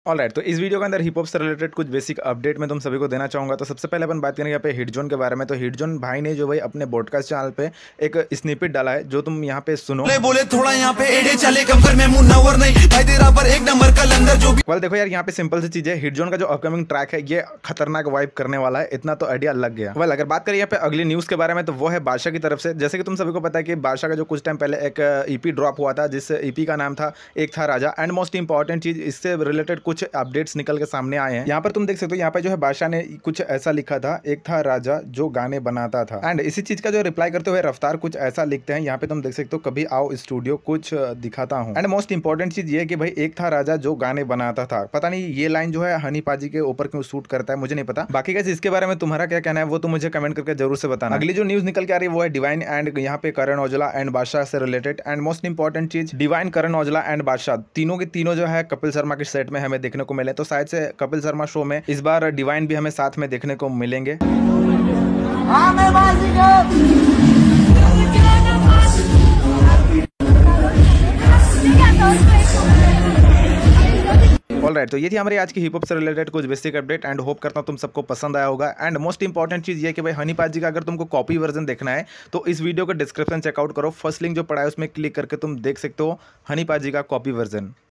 Alright, तो इस video के अंदर हिप हॉप से रिलेटेड कुछ बेसिक अपडेट मैं तुम सभी को देना चाहूँगा। तो सबसे पहले अपन बात करेंगे यहाँ पे हिटजोन के बारे में। तो हिटजोन भाई ने जो भाई अपने पॉडकास्ट चैनल पे एक स्निपेट डाला है जो तुम यहाँ पे सुनो। बोले थोड़ा यहाँ पे एडे चले कम कर, मैं मुन्नावर नहीं भाई तेरा पर एक नंबर का लंदर जो भी। वेल देखो यार, यहाँ पे सिंपल सी चीज़ है, हिटजोन का जो अपकमिंग ट्रैक है ये खतरनाक वाइब करने वाला है, इतना तो आइडिया लग गया। वेल अगर बात करें यहाँ पे अगली न्यूज़ के बारे में तो वो है बादशाह की तरफ से। जैसे कि तुम सभी को पता है कि बादशाह का जो कुछ टाइम पहले एक ईपी ड्रॉप हुआ था, जिस ईपी का नाम था एक था राजा। एंड मोस्ट इंपॉर्टेंट चीज, इससे रिलेटेड कुछ अपडेट्स निकल के सामने आए हैं। यहाँ पर तुम देख सकते हो, यहाँ पे जो है बादशाह ने कुछ ऐसा लिखा था, एक था राजा जो गाने बनाता था। एंड इसी चीज का जो रिप्लाई करते हुए रफ्तार कुछ ऐसा लिखते हैं, यहाँ पे तुम देख सकते हो, कभी आओ स्टूडियो कुछ दिखाता हूँ। एंड मोस्ट इंपॉर्टेंट चीज ये है कि भाई एक था राजा जो गाने बनाता था। पता नहीं ये लाइन जो है हनी पाजी के ऊपर क्यों शूट करता है, मुझे नहीं पता। बाकी कैसे इसके बारे में तुम्हारा क्या कहना है वो तो मुझे कमेंट करके जरूर से बताना। अगली जो न्यूज निकल के आ रही है वो है डिवाइन एंड यहाँ पे करण औजला एंड बादशाह से रिलेटेड। एंड मोस्ट इंपॉर्टेंट चीज, डिवाइन, करण औजला एंड बादशाह तीनों के तीनों जो है कपिल शर्मा के सेट में हमें देखने को मिले। तो शायद से कपिल शर्मा शो में इस बार डिवाइन भी हमें साथ में देखने को मिलेंगे। ऑलराइट, तो ये थी हमारी आज की हिप हॉप से रिलेटेड कुछ बेसिक अपडेट। एंड होप करता हूँ तुम सबको पसंद आया होगा। एंड मोस्ट इंपॉर्टेंट चीज़ ये कि भाई हनी पाजी का अगर तुमको कॉपी वर्जन देखना है तो इस वीडियो का डिस्क्रिप्शन चेकआउट करो, फर्स्ट लिंक जो पड़ा है उसमें क्लिक करके तुम देख सकते हो हनी पाजी का कॉपी वर्जन।